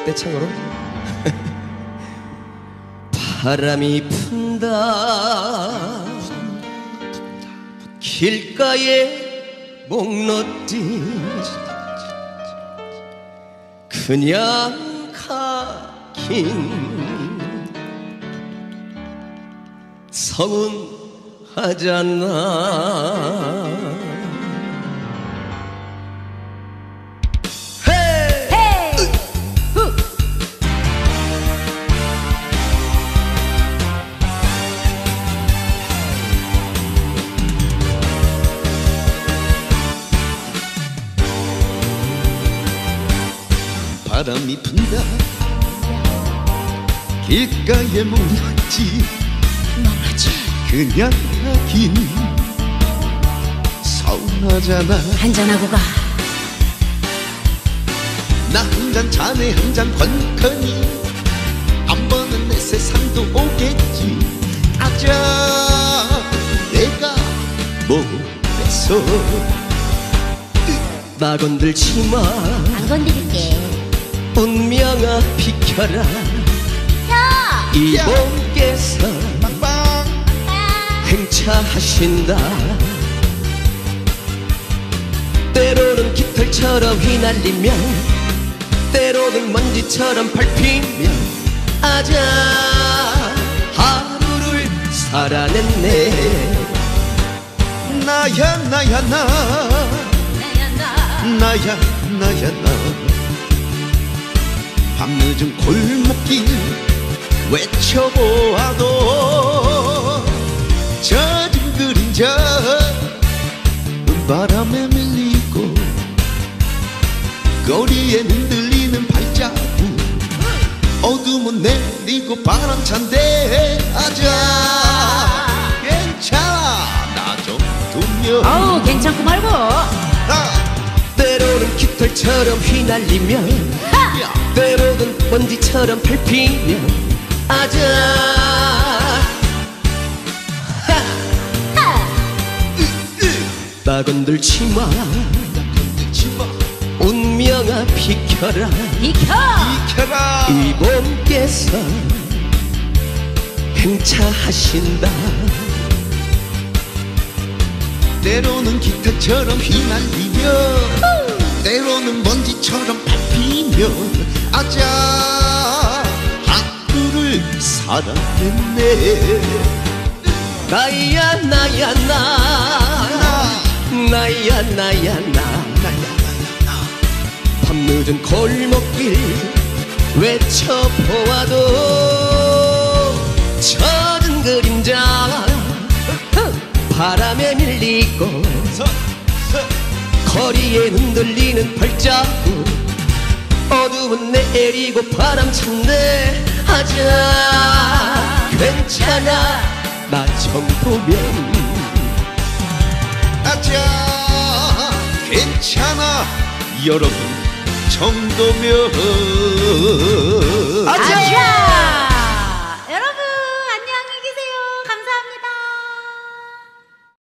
떼창으로 바람이 분다 길가에 목 놓듯 그냥 가긴 서운하잖아. 바람이 분다 길가에 멍하지 그냥 가긴 서운하잖아. 한잔하고 가. 나 한 잔 자네 한 잔 건커니 안 버는 내 세상도 오겠지. 아자 내가 뭐랬어. 나 건들지마 안 건드릴게. 운명아 비켜라. 야! 이 몸께서 빵빵 행차하신다. 때로는 깃털처럼 휘날리며 때로는 먼지처럼 밟히며 아자 하루를 살아냈네. 나야 나야 나 나야 나야 나 밤늦은 골목길 외쳐보아도 젖은 그림자 바람에 밀리고 거리에 흔들리는 발자국 어둠은 내리고 바람 찬데 아자 괜찮아 나 정도면 어우 괜찮고 말고. 때로는 깃털처럼 휘날리며 때로는 먼지처럼 밟히며 아자 나 건들지마 운명아 비켜라. 비켜. 비켜라. 이 몸께서 행차하신다. 때로는 기타처럼 휘날리며 때로는 먼지처럼 밟히며 아자 하루를 살아냈네. 나야 나야 나 나야 나야 나 밤늦은 골목길 외쳐보아도 젖은 그림자 바람에 밀리고 거리에 흔들리는 발자국 어둠은 내리고 바람 찬데 하자 괜찮아 나 정도면 아자 괜찮아 여러분 정도면 아자